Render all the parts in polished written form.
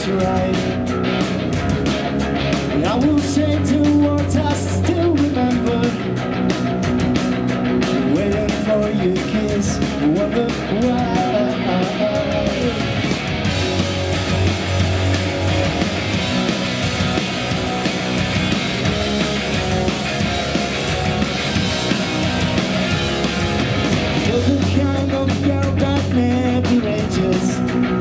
it's right. And I will say the words I still remember, waiting for your kiss, wonder why. You're the kind of girl that never ages.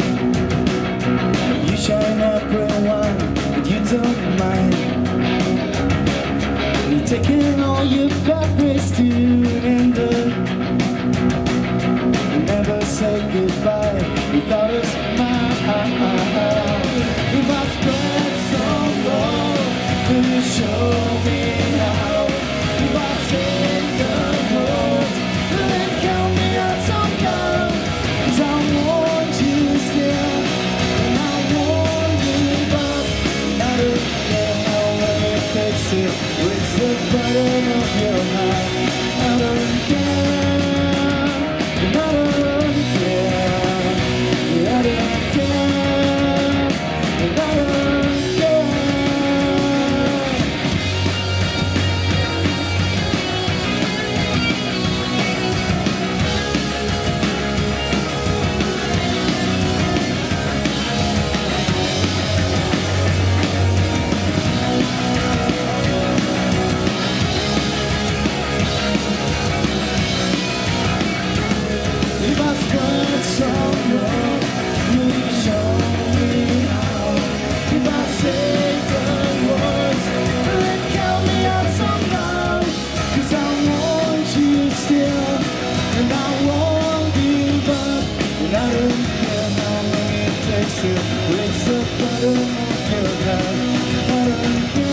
You shine up real wine, but you don't mind. You're taking all your bad ways to an end. Never say goodbye without a smile. If I spread some love, will you show me how? If I say the words, then count me out somehow. 'Cause I want you still, and I won't give up. I don't care how long it takes to reach the bottom of your heart. I don't care, and I don't care, and I don't care, and I don't care. If I spread some love, will you show me how? If I say the words, then count me out somehow. 'Cause I want you still, and I won't give up. And I don't care how long it takes to reach the bottom of your heart. I don't care.